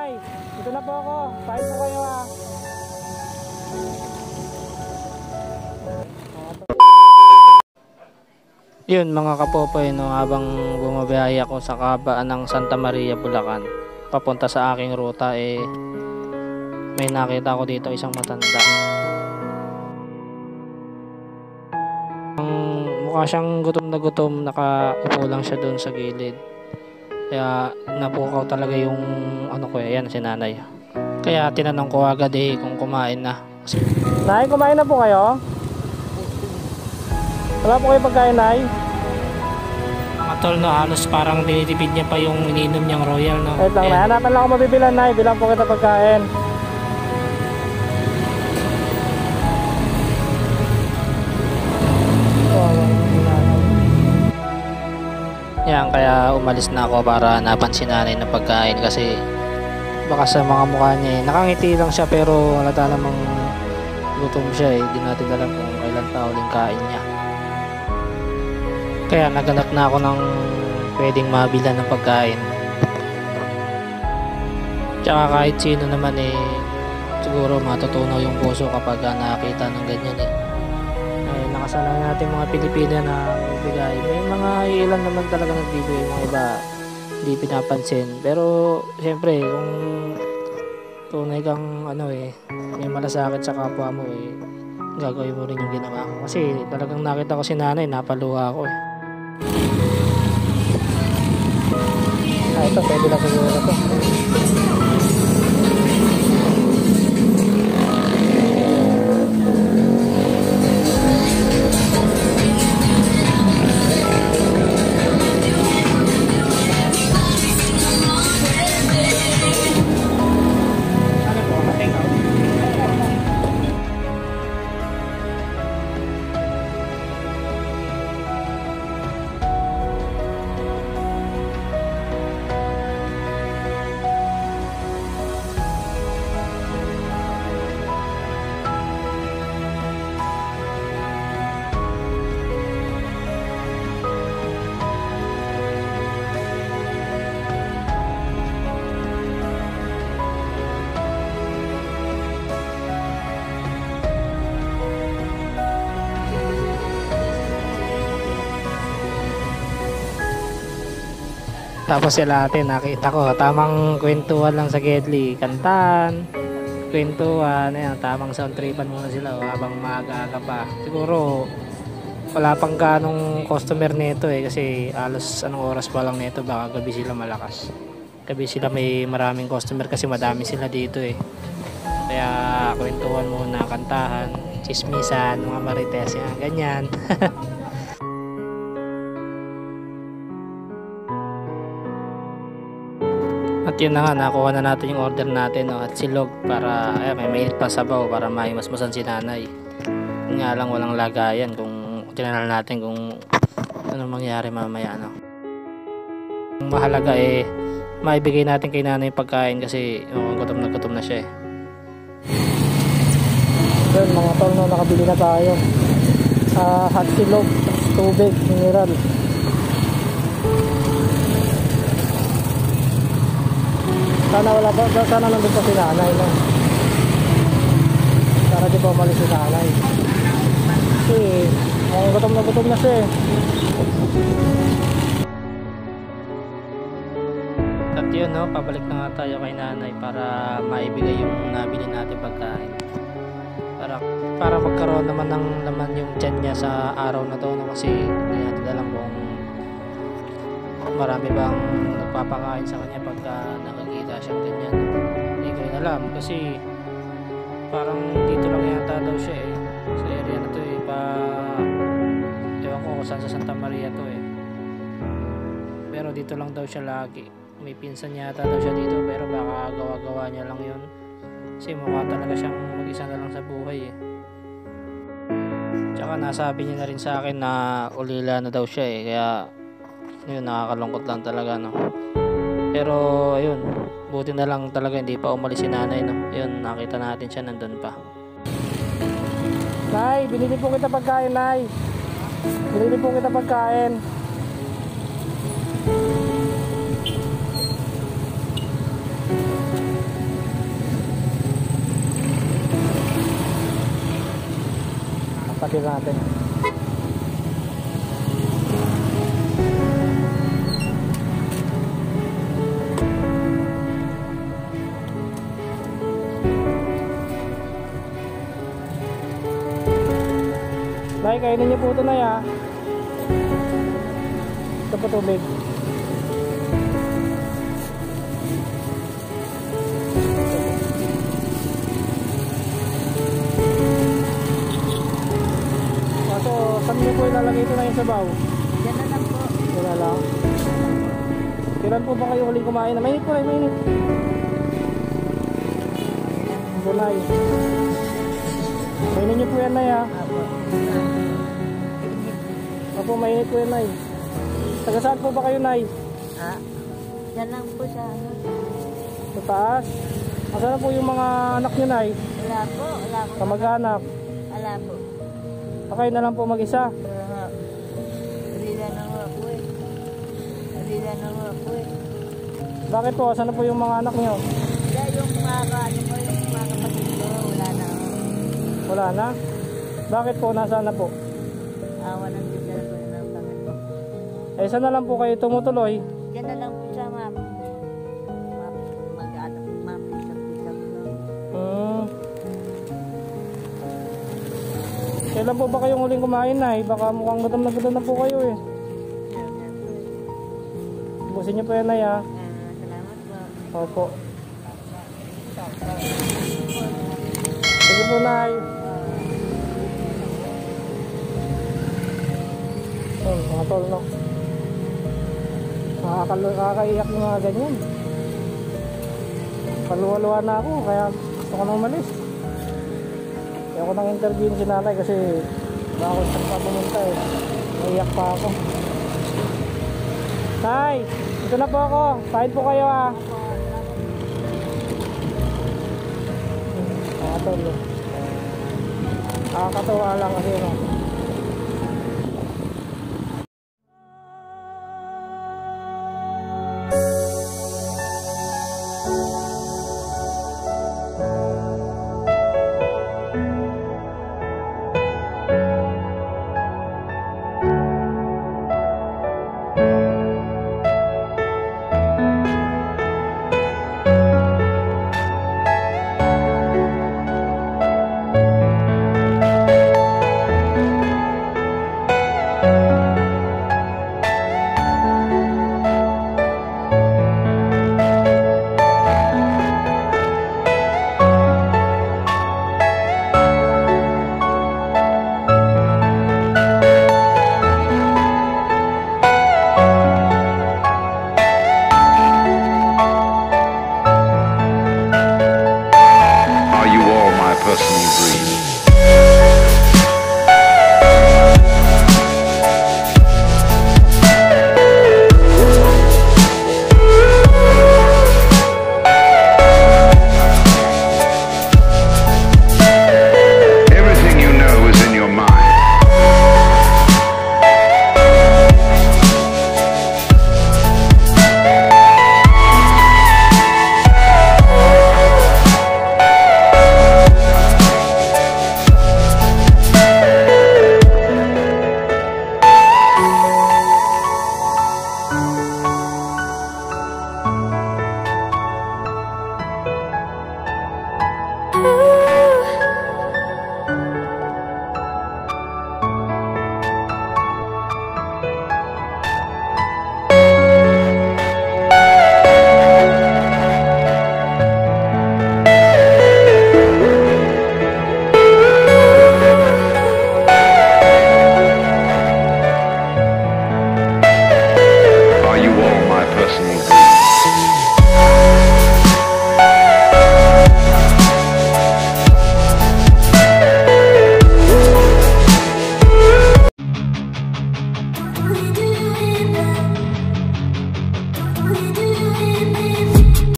Nay, dito na po ako. Kain po kayo ha. Yun mga kapopoy, no, habang bumabiyaya ako sa kabaan ng Santa Maria, Bulacan, papunta sa aking ruta, may nakita ko dito isang matanda. Mukha siyang gutom na gutom, nakaupo lang siya doon sa gilid. Kaya napukaw talaga yung ano ko, yan si nanay. Kaya tinanong ko agad kung kumain na. Nay, kumain na po kayo? Wala po kayo pagkain, Nay? Mga tol, no, halos parang dinitipid niya pa yung ininom niyang royal, no? Wait lang, hanapan lang ako mabibilan, Nay. Bilang po kita pagkain. Yan, kaya umalis na ako para napansin nanay na pagkain kasi baka sa mga mukha niya nakangiti lang siya pero halata namang gutom siya Di natin alam kung kailan pa uling kain niya. Kaya naganap na ako ng pwedeng mabilan ng pagkain. Tsaka kahit sino naman siguro matutunaw yung puso kapag nakakita ng ganyan Nakasanay natin mga Pilipino na bibigay. May mga ilan naman talaga nagbibigay, mga iba hindi pinapansin. Pero siyempre kung tunay kang may malasakit sa kapwa mo gagawin mo rin yung ginawa ko. Kasi talagang nakita ko si nanay, napaluha ako ito pwede lang siguro ito. Tapos sila ate, nakita ko, tamang kwentuhan lang sa Gedli, kantan, kwentuhan, tamang sound tripan muna sila habang maaga-aga pa. Siguro wala pang ganong customer nito kasi alos anong oras pa lang nito, baka gabi sila malakas. Gabi sila may maraming customer kasi madami sila dito Kaya kwentuhan muna, kantahan, chismisan, mga marites, ganyan. At yun na nga, nakuha na natin yung order natin at silog para may mainit pa sabaw para maimasmasan si nanay. Yun nga lang, walang lagayan kung tinanal natin kung ano mangyari mamaya Ang mahalaga maibigay natin kay nanay pagkain kasi gutom na siya Yun mga tol, nakabili na tayo. Hot silog, tubig, mineral. Sana nandun pa si nanay para di pa umalis si nanay kasi gutom na siya At yun pabalik na nga tayo kay nanay para maibigay yung nabili natin pagkain para magkaroon naman ng laman yung tiyan niya sa araw na to kasi hindi natin alam kung marami bang nagpapakain sa kanya pagka nakakita siyang ganyan. Hindi ko rin alam kasi parang dito lang yata daw siya sa area na to ewan ko kung saan sa Santa Maria to pero dito lang daw siya lagi. May pinsan yata daw siya dito pero baka gawa-gawa niya lang yun kasi mukha talaga siyang mag-isa na lang sa buhay tsaka nasabi niya na rin sa akin na ulila na daw siya kaya yun, nakakalungkot lang talaga pero ayun, buti na lang talaga hindi pa umalis si nanay yun, nakita natin siya nandun pa. Nay, binili po kita pagkain, Nay. Binili po kita pagkain. kapatid natin. Nay, kainin niyo po ito, Nay, ha. Ito po tubig. Kaso, saan niyo po ilalagay ito na yung sabaw? Yan na lang po. Wala lang. Kailan po ba kayo huling kumain? Mainit po, mainit. Bunay. Kainin niyo po yan, Nay, ha. Apo, mainit po yan, Nay. Taga saan po ba kayo, Nay? Ha? Yan lang po sa ano. Sa taas? Asan po yung mga anak niyo, Nay? Wala po, wala po. Kamag-anak? Wala po. Kayo na lang po mag-isa? Alila na nga po eh. Alila na nga po eh. Bakit po? Asan po yung mga anak niyo? Wala yung mga ano po, yung mga kapatid ko, wala na. Wala na? Bakit po? Nasaan na po? Awa ng Diyos na po ng Panginoon. Eh, saan na lang po kayo tumutuloy? Yan na lang po sa mag-anak, mapisa-pisa ko lang. Kailan po ba kayong huling kumain, Nay? Baka mukhang gutom na po kayo eh. Yan po. Busin niyo po yan, Nay, ha? Salamat po. Opo. Sige po, Nay. Mga tol, no? Nakakaiyak ng mga ganyan. Paluwa-luwa na ako, kaya gusto ko nang umalis. Kaya ako nang interview si nanay kasi baka ako saan pa pumunta eh. Naiyak pa ako. Nay, dito na po ako. Pahin po kayo, ha. Mga tol, no? Nakakatawa lang kasi, no?